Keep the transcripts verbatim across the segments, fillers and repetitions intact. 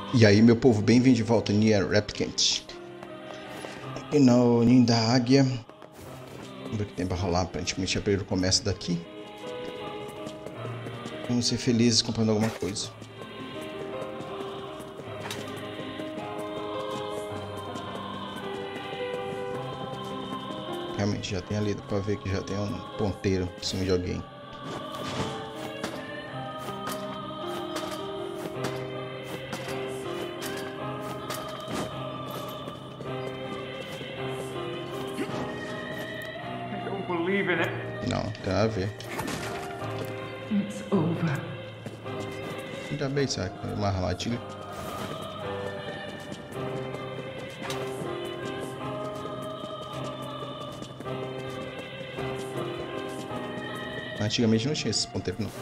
E aí, meu povo, bem-vindo de volta ao Nier Replicant. Aqui no Ninho da Águia. Vamos ver o que tem pra rolar. Aparentemente, abrir o comércio daqui. Vamos ser felizes comprando alguma coisa. Realmente, já tem ali, dá pra ver que já tem um ponteiro em cima de alguém. Não, tem nada a ver. It's over. Ainda bem, sabe? Uma armadilha. Antigamente não tinha esse ponteiro, não.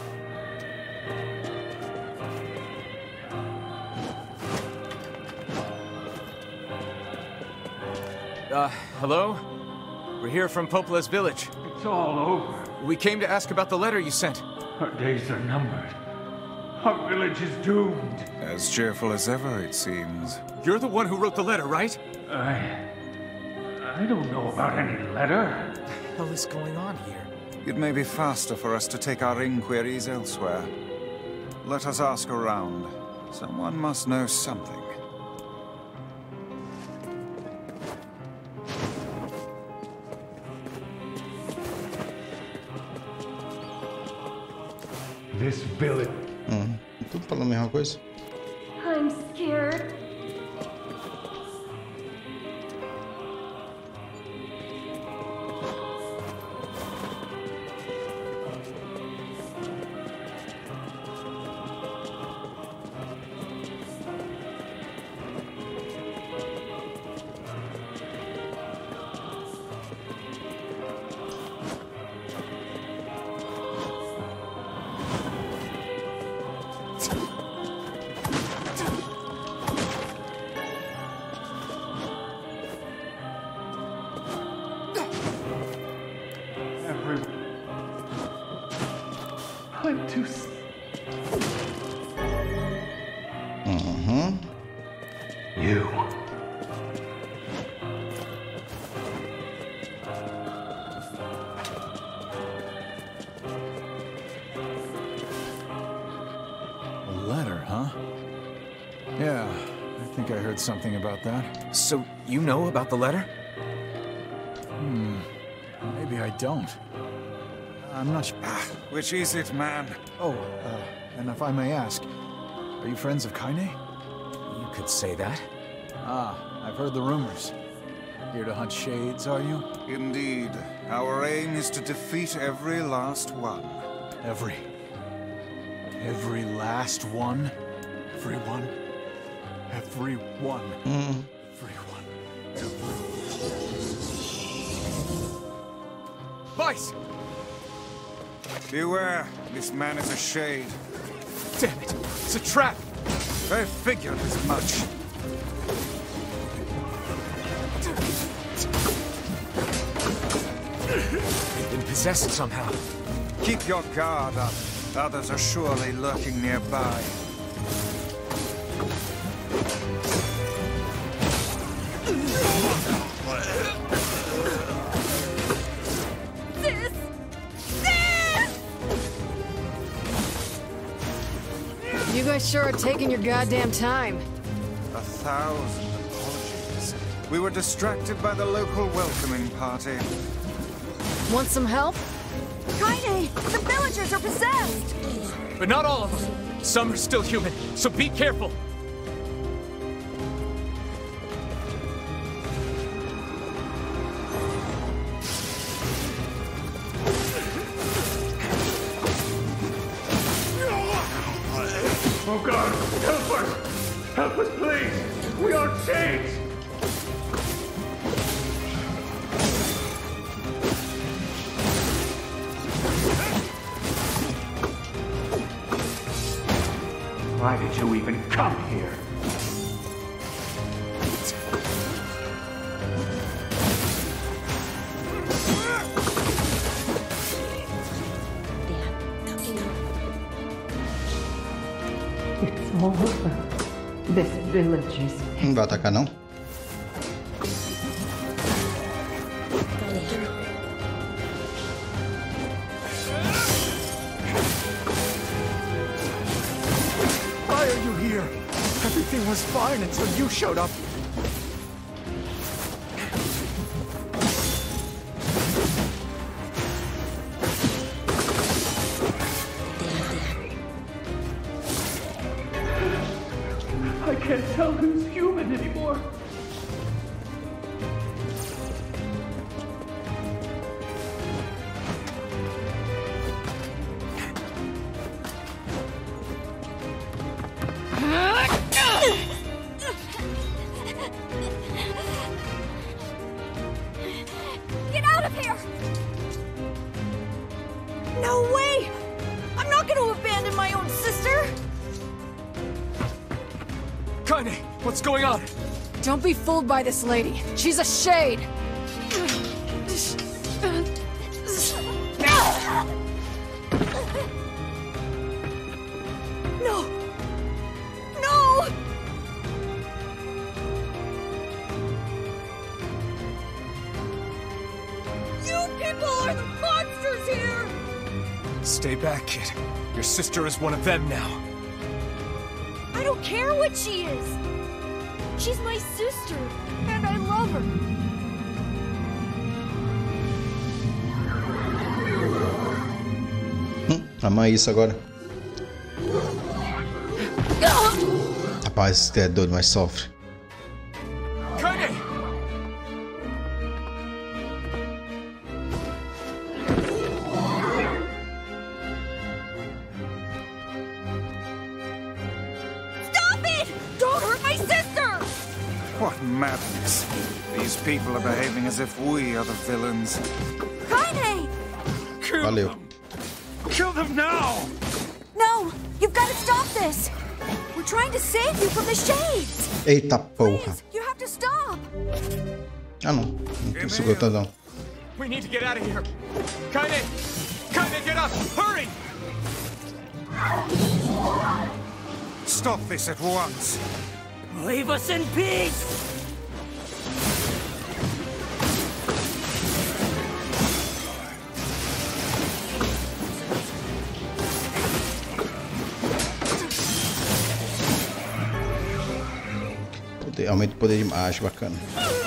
Uh, hello? We're here from Popola's village. It's all over. We came to ask about the letter you sent. Our days are numbered. Our village is doomed. As cheerful as ever, it seems. You're the one who wrote the letter, right? I... I don't know about any letter. What the hell is going on here? It may be faster for us to take our inquiries elsewhere. Let us ask around. Someone must know something. This village... Hum, tudo falando a mesma coisa? I'm scared. I'm too... s- Uhum. You. A letter, huh? Yeah, I think I heard something about that. So, you know about the letter? Hmm, maybe I don't. I'm not sure. Ah, which is it, man? Oh, uh, and if I may ask, are you friends of Kaine? You could say that. Ah, I've heard the rumors. Here to hunt shades, are you? Indeed. Our aim is to defeat every last one. Every... Every last one? Everyone? Everyone? Hum. Everyone? Everyone? Vice! Beware, this man is a shade. Damn it! It's a trap! I figured as much. They've been possessed somehow. Keep your guard up. Others are surely lurking nearby. Sis! Sis! You guys sure are taking your goddamn time. A thousand apologies. We were distracted by the local welcoming party. Want some help? Kaine! The villagers are possessed! But not all of them. Some are still human, so be careful. Oh God, help us! Help us, please! We are chained! Why did you even come here? It's all over. This village is... Não vai atacar, não? Why are you here? Everything was fine until you showed up. I can't tell who's human anymore. Get out of here! No way! I'm not going to abandon my own sister! Kaine, what's going on? Don't be fooled by this lady. She's a shade. No! No! You people are the monsters here! Stay back, kid. Your sister is one of them now. I don't care what she is! She's my sister, and I love her. Hum, ama isso agora. Rapaz, esse é doido, mas sofre. Kaine! Stop it! Don't hurt my sister! What madness. These people are behaving as if we are the villains. Kaine! Valeu. Kill them now! No! You've got to stop this! We're trying to save you from the shades! Eita porra. Please, you have to stop! Ah, não. Não tem segurado, não. We need to get out of here. Kaine! Kaine, get up! Hurry! Stop this at once. Leave us in peace! Poder, aumenta o poder de mágica, bacana.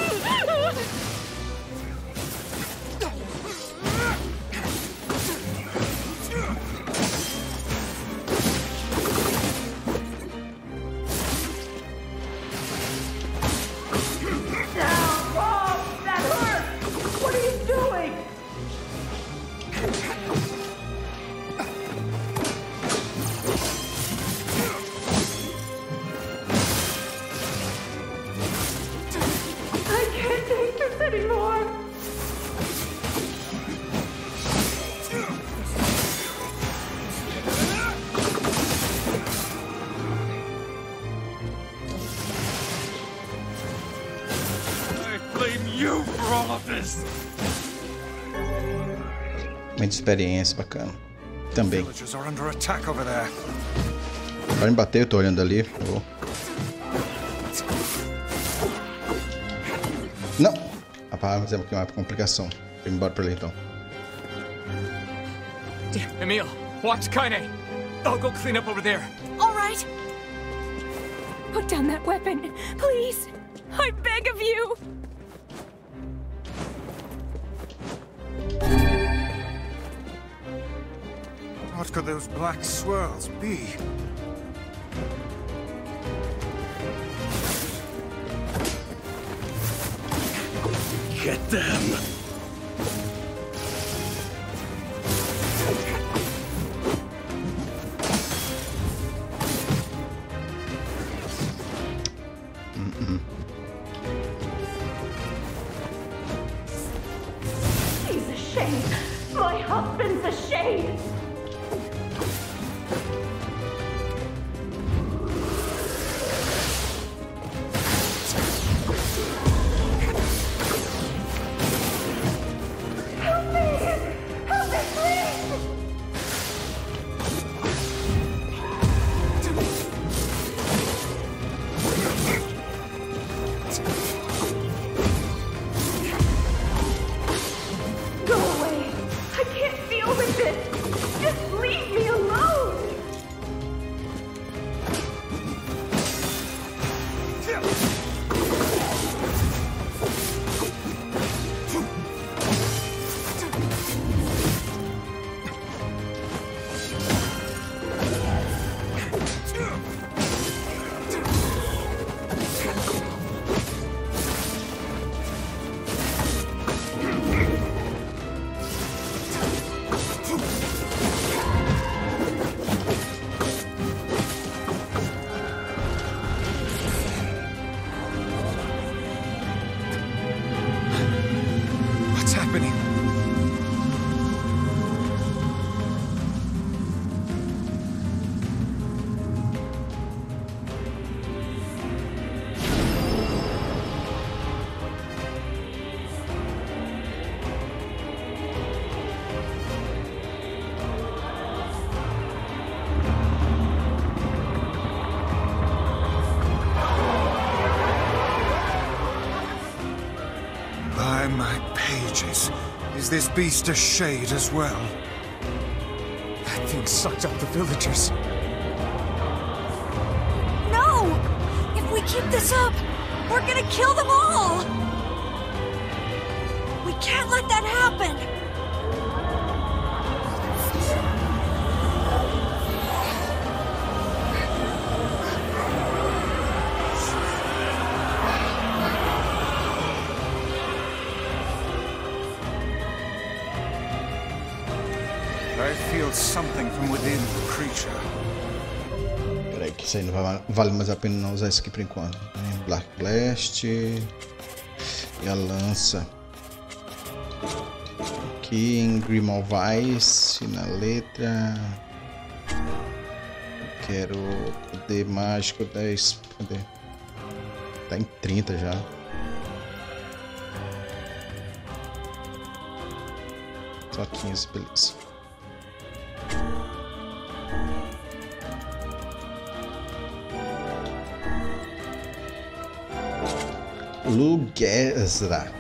Muita experiência, bacana. Também. Vai me bater, eu tô olhando ali. Oh. Não! Rapaz, mas é uma complicação. Vem embora pra ali então. Emil, watch Kaine. I'll go clean up over there. All right. Put down that weapon, please. I beg of you. What could those black swirls be? Get them! Mm-mm. He's a shade! My husband's a shade! Is this beast a shade as well? That thing sucked up the villagers. No! If we keep this up, we're gonna kill them all! We can't let that happen! I feel something from within the creature. Peraí, que isso aí não vai, vale mais a pena não usar isso aqui por enquanto. Black Blast e a lança. Aqui em Grimoire Vice, na letra. Eu quero poder mágico dez. Cadê? Tá em trinta já. Só quinze, beleza. Lughezra.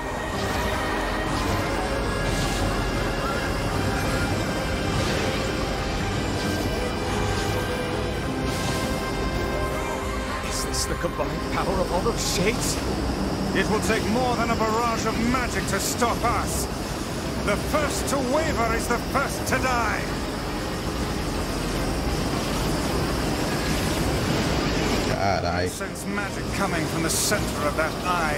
Is this the combined power of all those shades? It will take more than a barrage of magic to stop us. The first to waver is the first to die. Carai. I sense magic coming from the center of that eye.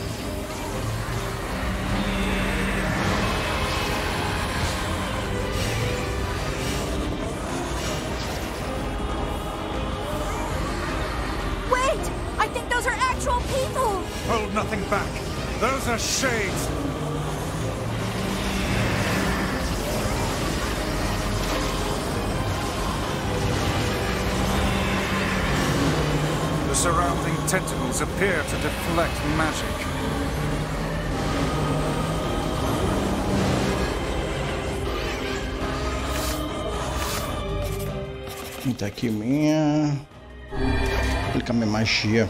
Wait! I think those are actual people! Hold nothing back. Those are shades. The surrounding tentacles appear to deflect magic. Tá aqui minha. Aplicar minha magia.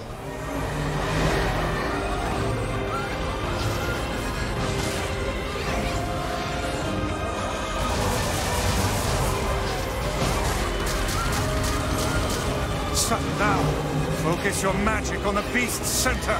Shut down. Focus your magic on the beast's center.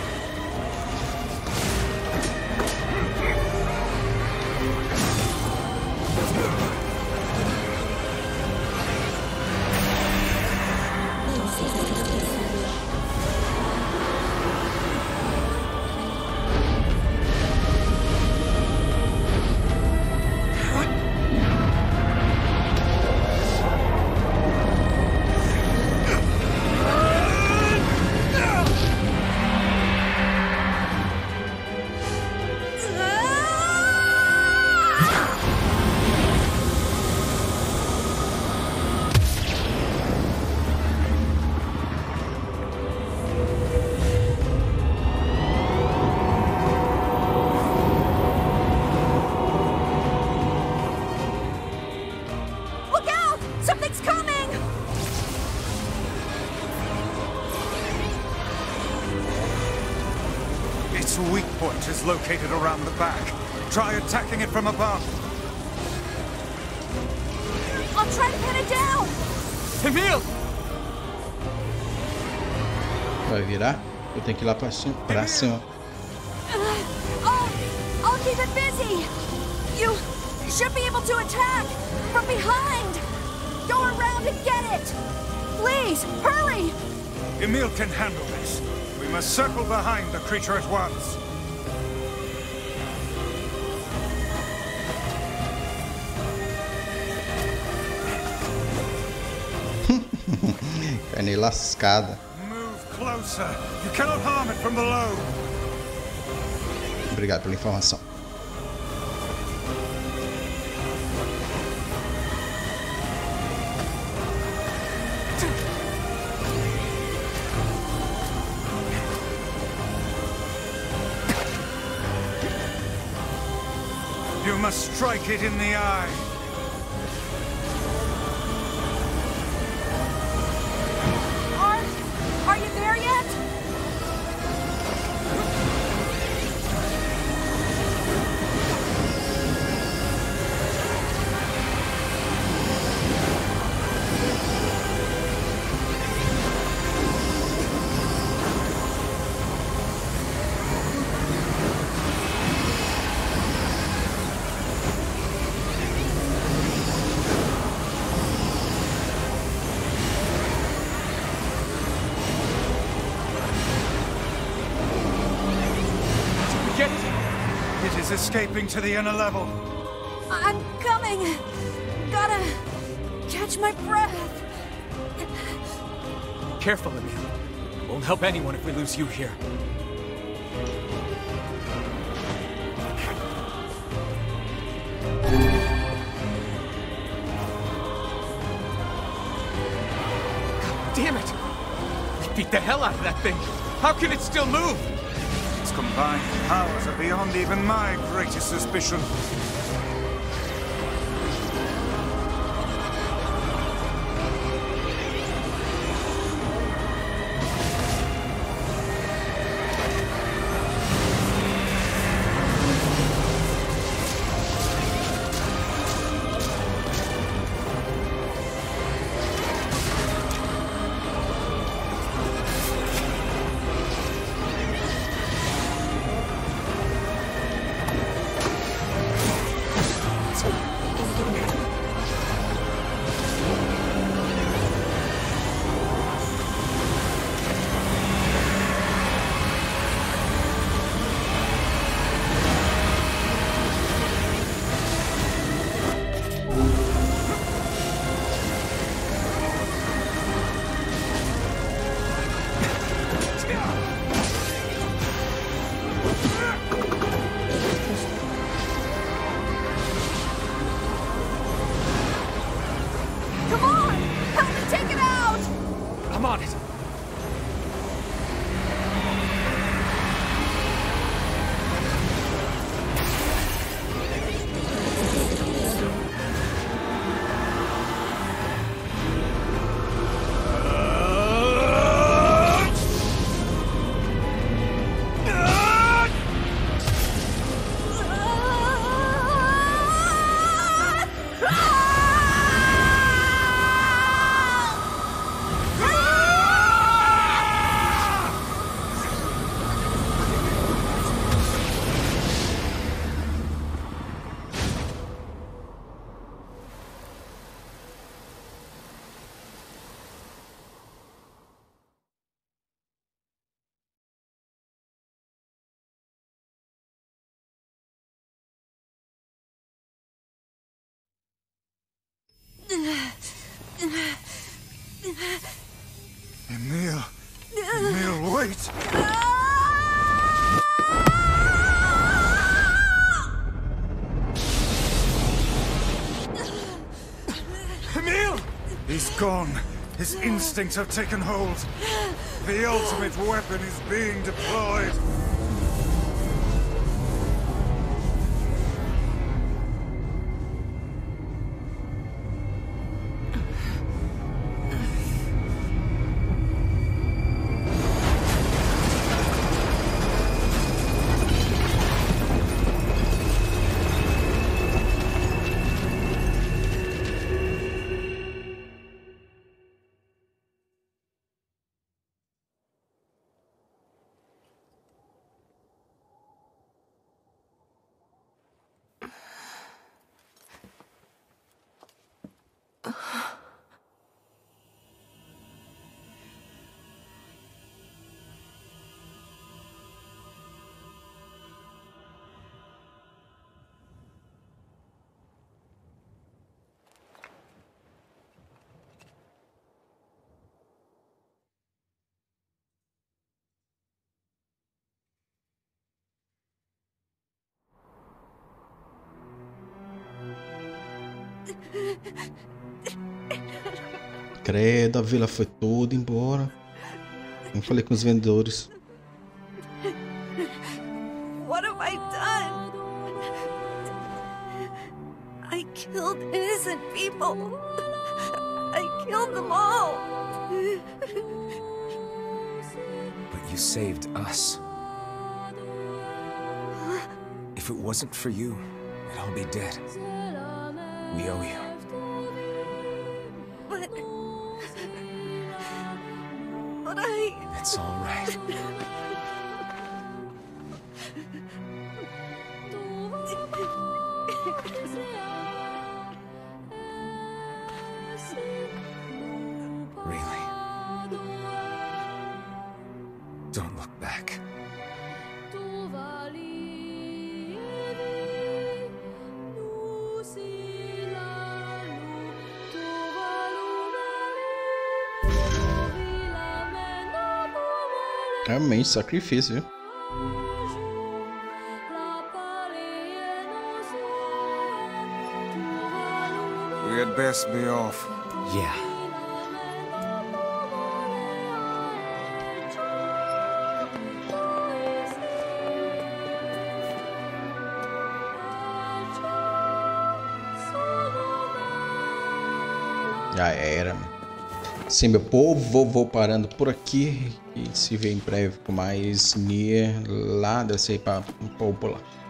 Its weak point is located around the back. Try attacking it from above. I'll try to pin it down! Emil! Vai virar? Eu tenho que ir lá pra cima. Pra cima. I'll, I'll keep it busy. You should be able to attack from behind. Go around and get it. Please, hurry. Emil can handle this. We must circle behind the creature at once. Carne lascada. Move closer. You cannot harm it from below. Obrigado pela informação. You must strike it in the eye. Art, are you there yet? It is escaping to the inner level. I'm coming. Gotta catch my breath. Careful, Emil. Won't help anyone if we lose you here. God damn it! We beat the hell out of that thing. How can it still move? Its combined powers are beyond even my greatest suspicion. Come on! Help me take it out! I'm on it. Emil. Emil, wait! Emil! He's gone. His instincts have taken hold. The ultimate weapon is being deployed. Credo, a vila foi toda embora. Eu falei com os vendedores. What have I done? I killed innocent people. I killed them all. But you saved us. If it wasn't for you, we'd all be dead. We owe you. But... But I... It's all right. Really? Don't look back. Realmente sacrifício, viu? We had best be off. Yeah. Já era. Sim, meu povo, vou parando por aqui e se vê em breve com mais Nier lá, descer para o povo lá.